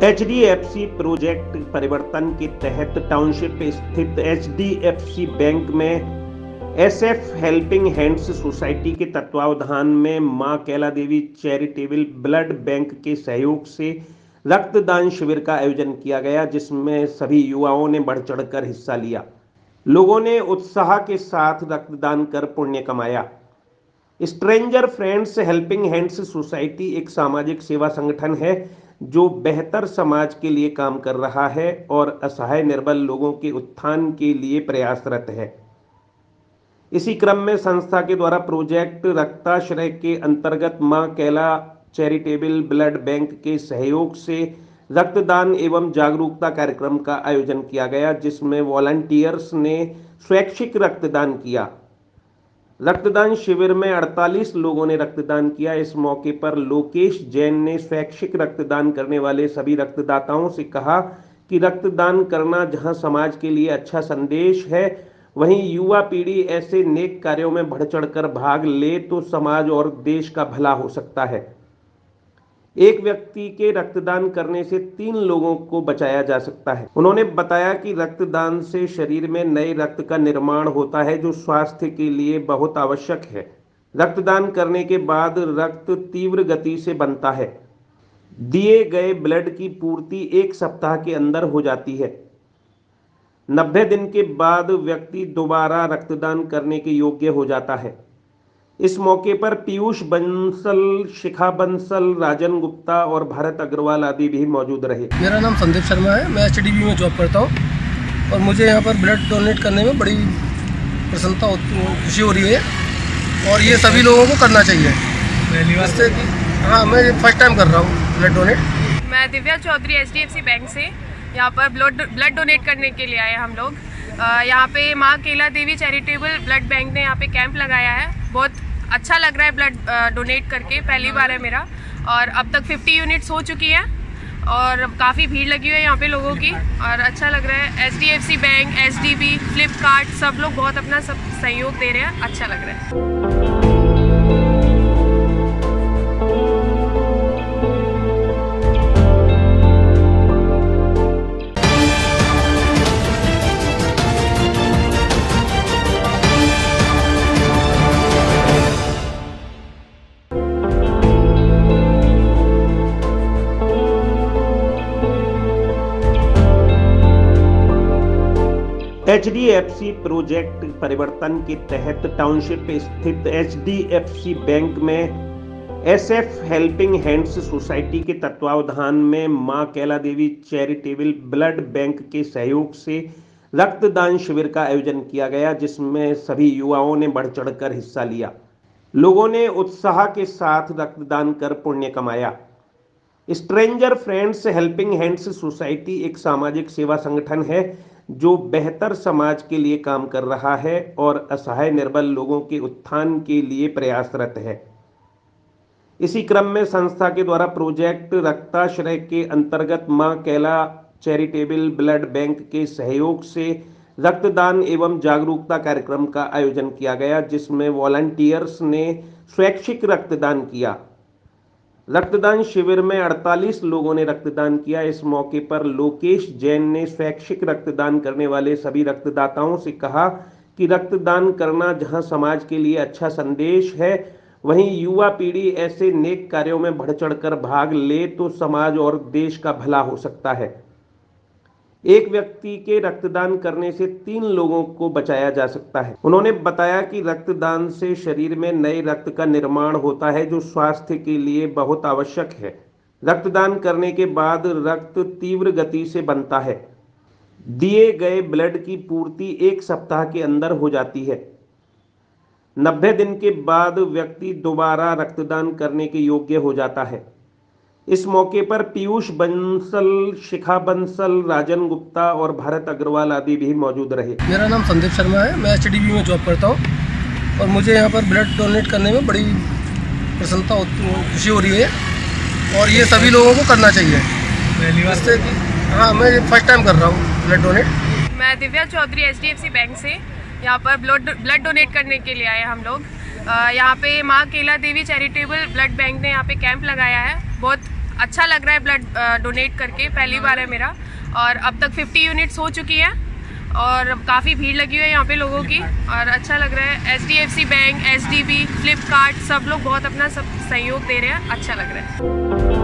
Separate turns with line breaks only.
HDFC project परिवर्तन के तहत टाउनशिप स्थित HDFC बैंक में SF हेल्पिंग हैंड्स सोसाइटी के तत्वावधान में Maa Kaila Devi charitable blood bank के सहयोग से रक्तदान शिविर का आयोजन किया गया, जिसमें सभी युवाओं ने बढ़ चढ़कर हिस्सा लिया। लोगों ने उत्साह के साथ रक्तदान कर पुण्य कमाया। Stranger friends helping hands society एक सामाजिक सेवा संगठन है जो बेहतर समाज के लिए काम कर रहा है और असहाय निर्बल लोगों के उत्थान के लिए प्रयासरत है। इसी क्रम में संस्था के द्वारा प्रोजेक्ट रक्ताश्रय के अंतर्गत मां कैला चैरिटेबल ब्लड बैंक के सहयोग से रक्तदान एवं जागरूकता कार्यक्रम का आयोजन किया गया, जिसमें वॉलंटियर्स ने स्वैच्छिक रक्तदान किया। रक्तदान शिविर में 48 लोगों ने रक्तदान किया। इस मौके पर लोकेश जैन ने स्वैच्छिक रक्तदान करने वाले सभी रक्तदाताओं से कहा कि रक्तदान करना जहां समाज के लिए अच्छा संदेश है, वहीं युवा पीढ़ी ऐसे नेक कार्यों में बढ़ चढ़कर भाग ले तो समाज और देश का भला हो सकता है। एक व्यक्ति के रक्तदान करने से 3 लोगों को बचाया जा सकता है। उन्होंने बताया कि रक्तदान से शरीर में नए रक्त का निर्माण होता है, जो स्वास्थ्य के लिए बहुत आवश्यक है। रक्तदान करने के बाद रक्त तीव्र गति से बनता है। दिए गए ब्लड की पूर्ति 1 सप्ताह के अंदर हो जाती है। 90 दिन के बाद व्यक्ति दोबारा रक्तदान करने के योग्य हो जाता है। इस मौके पर पीयूष बंसल, शिखा बंसल, राजन गुप्ता और भारत अग्रवाल आदि भी मौजूद रहे।
मेरा नाम संदीप शर्मा है। मैं HDB में जॉब करता हूँ और मुझे यहाँ पर ब्लड डोनेट करने में बड़ी प्रसन्नता खुशी हो रही है और ये सभी लोगों को करना चाहिए। जिससे कि हाँ, मैं फर्स्ट टाइम कर रहा हूँ ब्लड डोनेट।
मैं दिव्या चौधरी HDFC बैंक से यहाँ पर ब्लड डोनेट करने के लिए आए हम लोग। यहाँ पे Maa Kaila Devi charitable blood bank ने यहाँ पे कैंप लगाया है। बहुत अच्छा लग रहा है ब्लड डोनेट करके, पहली बार है मेरा। और अब तक 50 यूनिट्स हो चुकी हैं और काफ़ी भीड़ लगी हुई है यहाँ पे लोगों की और अच्छा लग रहा है। HDFC बैंक, HDB, फ्लिपकार्ट सब लोग बहुत अपना सब सहयोग दे रहे हैं, अच्छा लग रहा है।
HDFC प्रोजेक्ट परिवर्तन के तहत टाउनशिप स्थित HDFC बैंक में SF हेल्पिंग हैंड्स सोसाइटी के तत्वावधान में Maa Kaila Devi charitable blood bank के सहयोग से रक्तदान शिविर का आयोजन किया गया, जिसमें सभी युवाओं ने बढ़ चढ़कर हिस्सा लिया। लोगों ने उत्साह के साथ रक्तदान कर पुण्य कमाया। Stranger friends helping hands society एक सामाजिक सेवा संगठन है जो बेहतर समाज के लिए काम कर रहा है और असहाय निर्बल लोगों के उत्थान के लिए प्रयासरत है। इसी क्रम में संस्था के द्वारा प्रोजेक्ट रक्ताश्रय के अंतर्गत मां कैला चैरिटेबल ब्लड बैंक के सहयोग से रक्तदान एवं जागरूकता कार्यक्रम का आयोजन किया गया, जिसमें वॉलंटियर्स ने स्वैच्छिक रक्तदान किया। रक्तदान शिविर में 48 लोगों ने रक्तदान किया। इस मौके पर लोकेश जैन ने स्वैच्छिक रक्तदान करने वाले सभी रक्तदाताओं से कहा कि रक्तदान करना जहां समाज के लिए अच्छा संदेश है, वहीं युवा पीढ़ी ऐसे नेक कार्यों में बढ़ चढ़कर भाग ले तो समाज और देश का भला हो सकता है। एक व्यक्ति के रक्तदान करने से 3 लोगों को बचाया जा सकता है। उन्होंने बताया कि रक्तदान से शरीर में नए रक्त का निर्माण होता है, जो स्वास्थ्य के लिए बहुत आवश्यक है। रक्तदान करने के बाद रक्त तीव्र गति से बनता है। दिए गए ब्लड की पूर्ति 1 सप्ताह के अंदर हो जाती है। 90 दिन के बाद व्यक्ति दोबारा रक्तदान करने के योग्य हो जाता है। इस मौके पर पीयूष बंसल, शिखा बंसल, राजन गुप्ता और भारत अग्रवाल आदि भी मौजूद रहे।
मेरा नाम संदीप शर्मा है। मैं HDB में जॉब करता हूँ और मुझे यहाँ पर ब्लड डोनेट करने में बड़ी प्रसन्नता खुशी हो रही है और ये सभी लोगों को करना चाहिए। जिससे कि हाँ, मैं फर्स्ट टाइम कर रहा हूँ ब्लड डोनेट।
मैं दिव्या चौधरी HDFC बैंक से यहाँ पर ब्लड डोनेट करने के लिए आए हम लोग। यहाँ पे Maa Kaila Devi charitable blood bank ने यहाँ पे कैंप लगाया है। बहुत अच्छा लग रहा है ब्लड डोनेट करके, पहली बार है मेरा। और अब तक 50 यूनिट्स हो चुकी है और काफ़ी भीड़ लगी हुई है यहाँ पे लोगों की और अच्छा लग रहा है। HDFC बैंक, SDB, फ्लिपकार्ट सब लोग बहुत अपना सब सहयोग दे रहे हैं, अच्छा लग रहा है।